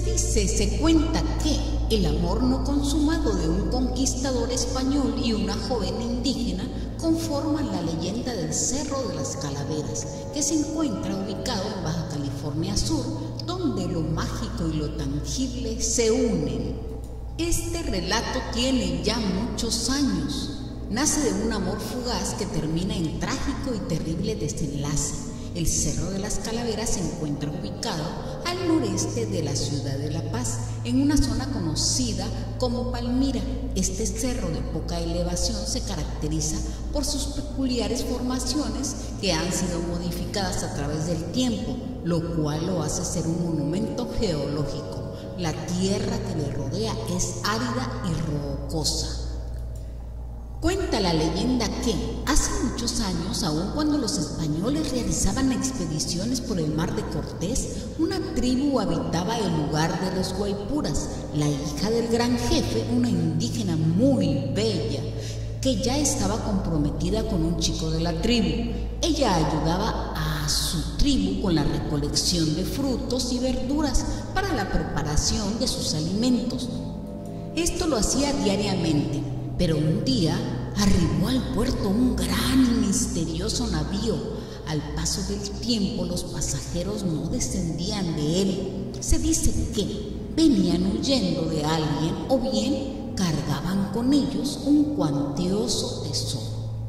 Se cuenta que el amor no consumado de un conquistador español y una joven indígena conforman la leyenda del Cerro de las Calaveras, que se encuentra ubicado en Baja California Sur, donde lo mágico y lo tangible se unen. Este relato tiene ya muchos años. Nace de un amor fugaz que termina en trágico y terrible desenlace. El Cerro de las Calaveras se encuentra ubicado al noreste de la ciudad de La Paz, en una zona conocida como Palmira. Este cerro de poca elevación se caracteriza por sus peculiares formaciones que han sido modificadas a través del tiempo, lo cual lo hace ser un monumento geológico. La tierra que le rodea es árida y rocosa. Cuenta la leyenda que hace muchos años, aun cuando los españoles realizaban expediciones por el mar de Cortés, una tribu habitaba el lugar de los Guaypuras, la hija del gran jefe, una indígena muy bella, que ya estaba comprometida con un chico de la tribu. Ella ayudaba a su tribu con la recolección de frutos y verduras para la preparación de sus alimentos. Esto lo hacía diariamente. Pero un día arribó al puerto un gran y misterioso navío. Al paso del tiempo los pasajeros no descendían de él. Se dice que venían huyendo de alguien o bien cargaban con ellos un cuantioso tesoro.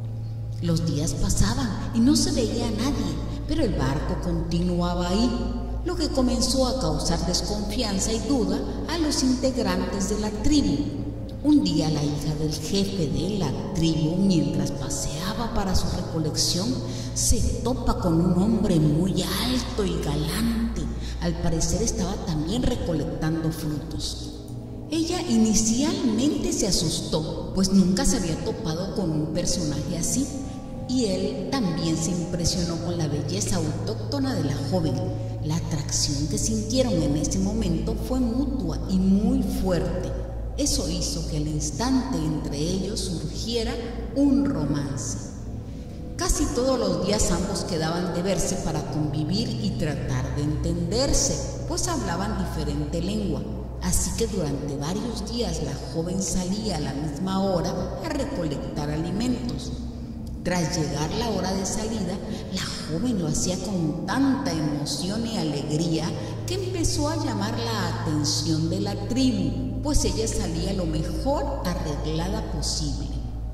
Los días pasaban y no se veía a nadie, pero el barco continuaba ahí, lo que comenzó a causar desconfianza y duda a los integrantes de la tribu. Un día la hija del jefe de la tribu, mientras paseaba para su recolección, se topa con un hombre muy alto y galante. Al parecer estaba también recolectando frutos. Ella inicialmente se asustó, pues nunca se había topado con un personaje así, y él también se impresionó con la belleza autóctona de la joven. La atracción que sintieron en ese momento fue mutua y muy fuerte. Eso hizo que al instante entre ellos surgiera un romance. Casi todos los días ambos quedaban de verse para convivir y tratar de entenderse, pues hablaban diferente lengua. Así que durante varios días la joven salía a la misma hora a recolectar alimentos. Tras llegar la hora de salida, la joven lo hacía con tanta emoción y alegría que empezó a llamar la atención de la tribu, pues ella salía lo mejor arreglada posible.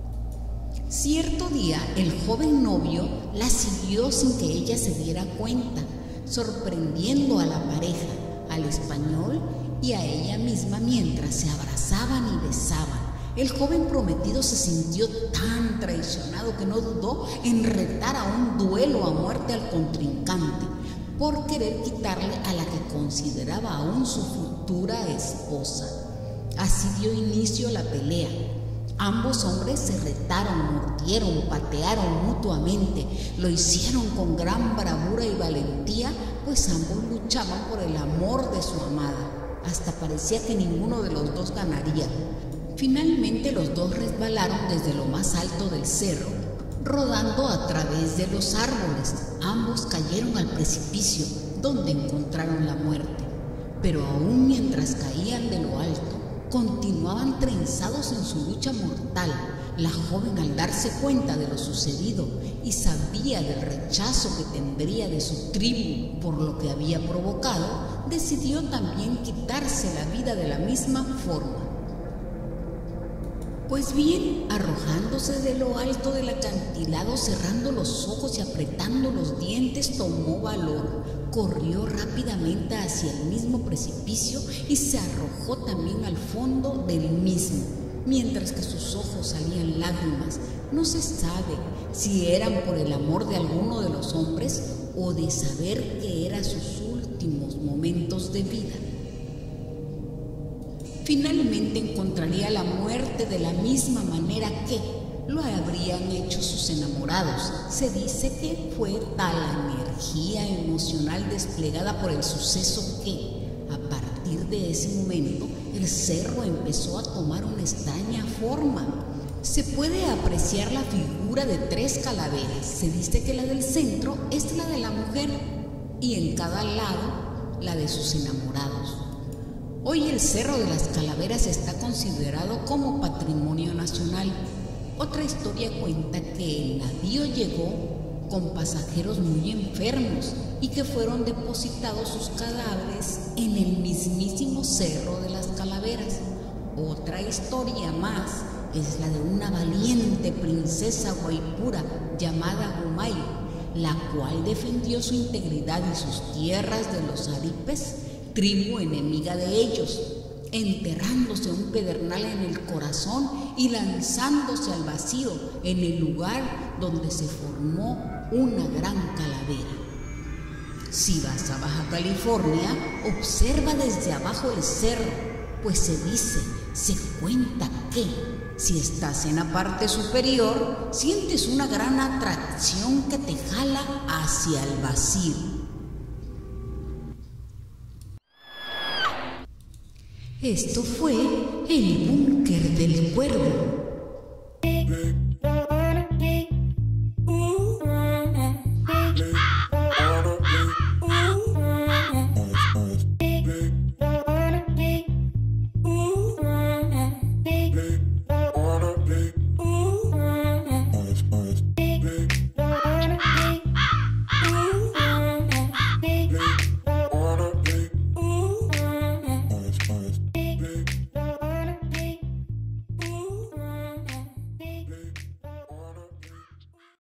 Cierto día, el joven novio la siguió sin que ella se diera cuenta, sorprendiendo a la pareja, al español y a ella misma mientras se abrazaban y besaban. El joven prometido se sintió tan traicionado que no dudó en retar a un duelo a muerte al contrincante por querer quitarle a la que consideraba aún su futura esposa. Así dio inicio la pelea. Ambos hombres se retaron, mordieron, patearon mutuamente. Lo hicieron con gran bravura y valentía, pues ambos luchaban por el amor de su amada. Hasta parecía que ninguno de los dos ganaría. Finalmente los dos resbalaron desde lo más alto del cerro, rodando a través de los árboles. Ambos cayeron al precipicio, donde encontraron la muerte. Pero aún mientras caían de lo alto, continuaban trenzados en su lucha mortal. La joven, al darse cuenta de lo sucedido y sabía del rechazo que tendría de su tribu por lo que había provocado, decidió también quitarse la vida de la misma forma. Pues bien, arrojándose de lo alto del acantilado, cerrando los ojos y apretando los dientes, tomó valor, corrió rápidamente hacia el mismo precipicio y se arrojó también al fondo del mismo, mientras que sus ojos salían lágrimas. No se sabe si eran por el amor de alguno de los hombres o de saber que eran sus últimos momentos de vida. Finalmente encontraría la muerte de la misma manera que lo habrían hecho sus enamorados. Se dice que fue tal la energía emocional desplegada por el suceso que, a partir de ese momento, el cerro empezó a tomar una extraña forma. Se puede apreciar la figura de 3 calaveras. Se dice que la del centro es la de la mujer y en cada lado la de sus enamorados. Hoy el Cerro de las Calaveras está considerado como patrimonio nacional. Otra historia cuenta que el navío llegó con pasajeros muy enfermos y que fueron depositados sus cadáveres en el mismísimo Cerro de las Calaveras. Otra historia más es la de una valiente princesa guaipura llamada Humay, la cual defendió su integridad y sus tierras de los aripes, tribu enemiga de ellos, enterrándose un pedernal en el corazón y lanzándose al vacío en el lugar donde se formó una gran calavera. Si vas a Baja California, observa desde abajo el cerro, pues se cuenta que si estás en la parte superior, sientes una gran atracción que te jala hacia el vacío. Esto fue el Búnker del Cuervo.